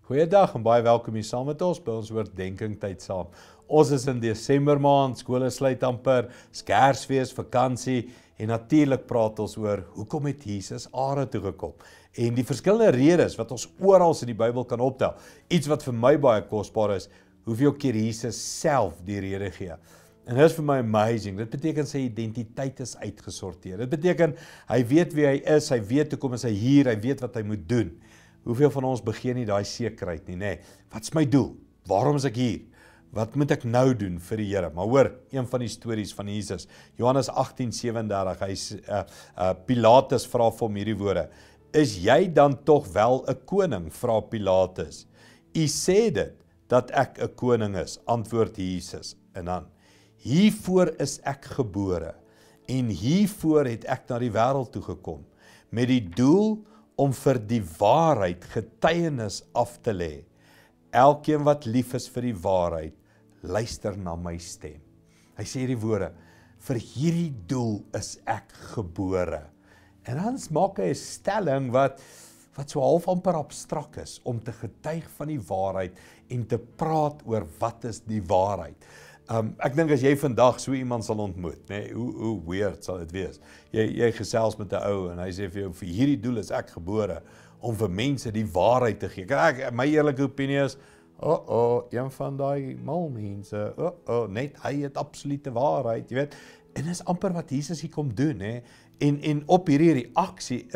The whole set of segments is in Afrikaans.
Goeiedag en baie welkom hier saam met ons by ons oordeenking tyd saam. Ons is in Desember maand, skole sluit amper, Kersfees, vakansie en natuurlik praat ons oor hoekom het Jesus aarde toe gekom. En die verskillende redes wat ons oral in die Bybel kan optel. Iets wat vir my baie kosbaar is, hoeveel keer Jesus self die rede gee. En dit is vir my amazing. Dit beteken sy identiteit is uitgesorteer. Dit beteken hy weet wie hy is, hy weet hoekom is hy hier, hy weet wat hy moet doen. Hoeveel van ons begin nie daai sekerheid nie, nê? Wat is my doel? Waarom is ek hier? Wat moet ek nou doen vir die Here? Maar hoor, een van die stories van Jesus, Johannes 18:37, Pilatus vra vir hom hierdie woorde, is jy dan tog wel 'n koning, vra Pilatus. U sê dit, dat ek 'n koning is, antwoord Jesus. En dan, hiervoor is ek gebore, en hiervoor het ek na die wêreld toe gekom, met die doel om vir die waarheid getuienis af te lê. Elkeen wat lief is vir die waarheid, luister na my stem. Hy sê hierdie woorde, vir hierdie doel is ek gebore. En dan maak hy 'n stelling wat so half amper abstrak is, om te getuig van die waarheid en te praat oor wat is die waarheid. Ek dink as jy vandag so iemand sal ontmoet, nee, hoe weird sal dit wees. Jy gesels met 'n ou en hy sê vir jou, vir hierdie doel is ek gebore, om vir mense die waarheid te gee. My eerlike opinie is, een van daai mal mense, net hy het absolute waarheid, jy weet. En dis amper wat Jesus hier kom doen, hè. En op hierdie reaksie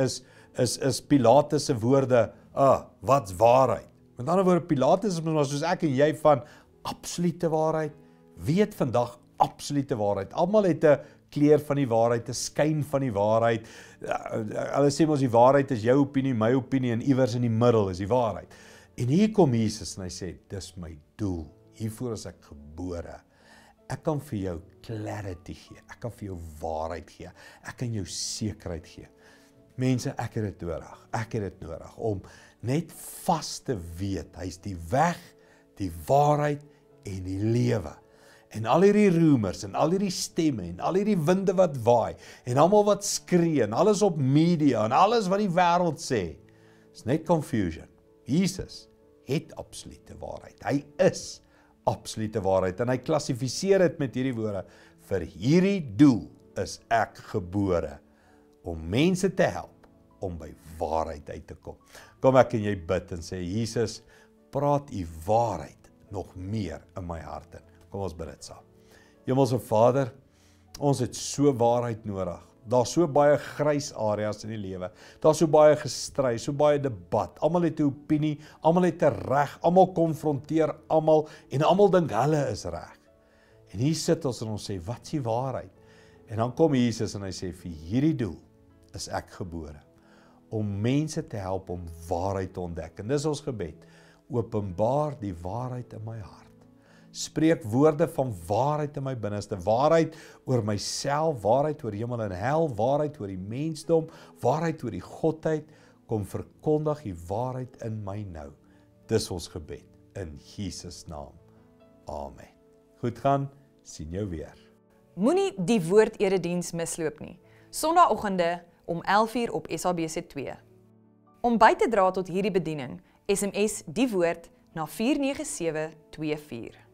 is Pilatus se woorde, wat's waarheid? Met ander woorde, Pilatus is maar soos ek en jy van absolute waarheid, weet vandag absolute waarheid. Almal het 'n kleur van die waarheid, 'n skyn van die waarheid. Hulle sê mos die waarheid is jou opinie, my opinie en iewers in die middel is die waarheid. En hier kom Jesus en hy sê, dis my doel. Hiervoor is ek gebore. Ek kan vir jou clarity gee. Ek kan vir jou waarheid gee. Ek kan jou sekerheid gee. Mense, ek het dit nodig. Ek het dit nodig om net vas te weet, hy is die weg, die waarheid en die lewe. En al hierdie rumors en al hierdie stemme en al hierdie winde wat waai en almal wat skree en alles op media en alles wat die wêreld sê, is net confusion. Jesus het absolute waarheid. Hy is absolute waarheid en hy klassifiseer dit met hierdie woorde, vir hierdie doel is ek gebore, om mense te help om by waarheid uit te kom. Kom ek en jy bid en sê, Jesus, praat u waarheid nog meer in my hart in. Kom ons bid dit saam. Hemelse Vader, ons het so waarheid nodig. Daar's so baie grys areas in die lewe. Daar's so baie gestry, so baie debat. Almal het 'n opinie, almal het 'n reg, almal konfronteer almal en almal dink hulle is reg. En hier sit ons en ons sê, wat is die waarheid? En dan kom Jesus en hy sê, vir hierdie doel is ek gebore, om mense te help om waarheid te ontdek. En dis ons gebed, openbaar die waarheid in my hart. Spreek woorde van waarheid in my binneste, waarheid oor myself, waarheid oor hemel en hel, waarheid oor die mensdom, waarheid oor die godheid, kom verkondig die waarheid in my nou. Dis ons gebed, in Jesus naam. Amen. Goed gaan, sien jou weer. Moenie die woord-erediens misloop nie. Sondagoggende om 11:00 op SABC2. Om by te dra tot hierdie bediening, SMS die woord na 49724.